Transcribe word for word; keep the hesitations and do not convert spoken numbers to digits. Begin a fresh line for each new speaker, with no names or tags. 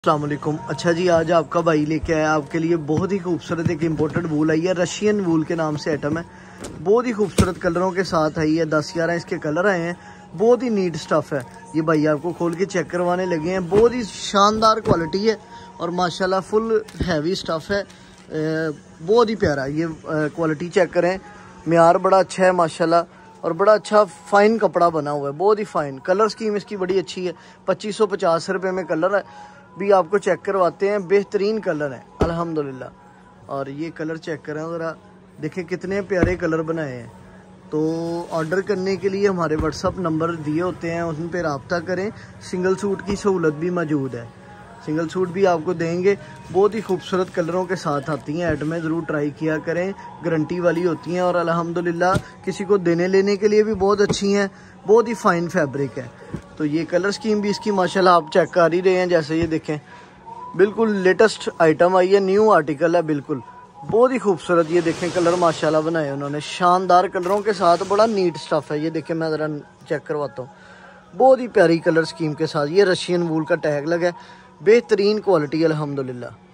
अस्सलाम वालेकुम। अच्छा जी, आज आपका भाई लेके आया आपके लिए बहुत ही खूबसूरत एक इम्पोर्टेड वूल आई है। रशियन वूल के नाम से आइटम है। बहुत ही खूबसूरत कलरों के साथ आई है। दस ग्यारह इसके कलर आए हैं। बहुत ही नीट स्टफ़ है। ये भाई आपको खोल के चेक करवाने लगे हैं। बहुत ही शानदार क्वालिटी है और माशाल्लाह फुल हैवी स्टफ़ है। बहुत ही प्यारा ये क्वालिटी चेक करें। म्यार बड़ा अच्छा है माशाल्लाह और बड़ा अच्छा फ़ाइन कपड़ा बना हुआ है। बहुत ही फ़ाइन कलर स्कीम इसकी बड़ी अच्छी है। पच्चीस सौ पचास रुपये में कलर है भी आपको चेक करवाते हैं। बेहतरीन कलर है अल्हम्दुलिल्लाह। और ये कलर चेक करें ज़रा, देखें कितने प्यारे कलर बनाए हैं। तो ऑर्डर करने के लिए हमारे व्हाट्सअप नंबर दिए होते हैं, उन पर रब्ता करें। सिंगल सूट की सहूलत भी मौजूद है। सिंगल सूट भी आपको देंगे। बहुत ही खूबसूरत कलरों के साथ आती हैं आइटमें, ज़रूर ट्राई किया करें। गारंटी वाली होती हैं और अल्हम्दुलिल्लाह किसी को देने लेने के लिए भी बहुत अच्छी हैं। बहुत ही फ़ाइन फैब्रिक है। तो ये कलर स्कीम भी इसकी माशाल्लाह आप चेक कर ही रहे हैं। जैसे ये देखें, बिल्कुल लेटेस्ट आइटम आई है, न्यू आर्टिकल है बिल्कुल। बहुत ही खूबसूरत ये देखें कलर माशाल्लाह बनाए उन्होंने, शानदार कलरों के साथ। बड़ा नीट स्टफ़ है। ये देखें, मैं ज़रा चेक करवाता हूँ। बहुत ही प्यारी कलर स्कीम के साथ। ये रशियन वूल का टैग लगा है। बेहतरीन क्वालिटी अल्हम्दुलिल्लाह।